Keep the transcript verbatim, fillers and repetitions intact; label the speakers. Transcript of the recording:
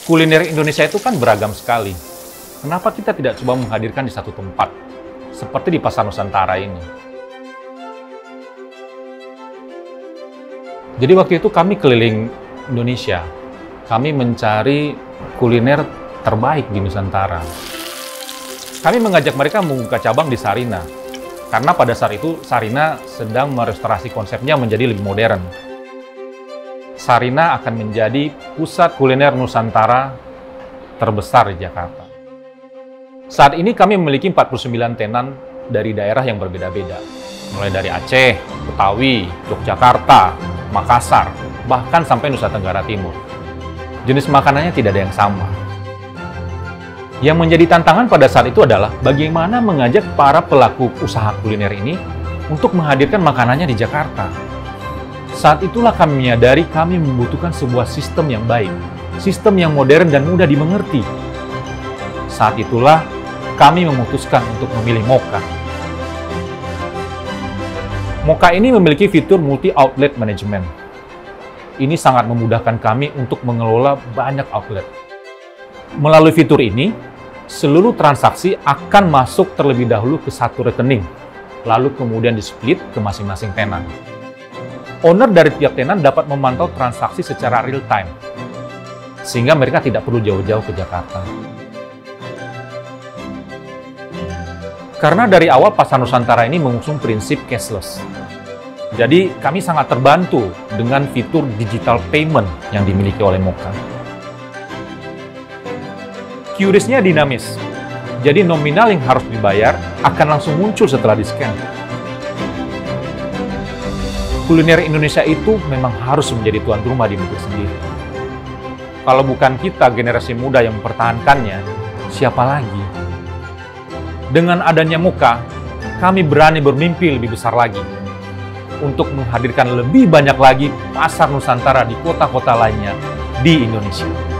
Speaker 1: Kuliner Indonesia itu kan beragam sekali. Kenapa kita tidak coba menghadirkan di satu tempat, seperti di Pasar Nusantara ini? Jadi waktu itu kami keliling Indonesia. Kami mencari kuliner terbaik di Nusantara. Kami mengajak mereka membuka cabang di Sarina. Karena pada saat itu Sarina sedang merestorasi konsepnya menjadi lebih modern. Sarina akan menjadi pusat kuliner Nusantara terbesar di Jakarta. Saat ini kami memiliki empat puluh sembilan tenan dari daerah yang berbeda-beda. Mulai dari Aceh, Betawi, Yogyakarta, Makassar, bahkan sampai Nusa Tenggara Timur. Jenis makanannya tidak ada yang sama. Yang menjadi tantangan pada saat itu adalah bagaimana mengajak para pelaku usaha kuliner ini untuk menghadirkan makanannya di Jakarta. Saat itulah kami menyadari kami membutuhkan sebuah sistem yang baik, sistem yang modern dan mudah dimengerti. Saat itulah kami memutuskan untuk memilih Moka. Moka ini memiliki fitur multi-outlet management. Ini sangat memudahkan kami untuk mengelola banyak outlet. Melalui fitur ini, seluruh transaksi akan masuk terlebih dahulu ke satu rekening, lalu kemudian di-split ke masing-masing tenan. Owner dari tiap tenan dapat memantau transaksi secara real time, sehingga mereka tidak perlu jauh-jauh ke Jakarta. Karena dari awal Pasar Nusantara ini mengusung prinsip cashless. Jadi kami sangat terbantu dengan fitur digital payment yang dimiliki oleh Moka. Q R I S-nya dinamis, jadi nominal yang harus dibayar akan langsung muncul setelah di-scan. Kuliner Indonesia itu memang harus menjadi tuan rumah di negeri sendiri. Kalau bukan kita, generasi muda yang mempertahankannya, siapa lagi? Dengan adanya Moka, kami berani bermimpi lebih besar lagi untuk menghadirkan lebih banyak lagi pasar Nusantara di kota-kota lainnya di Indonesia.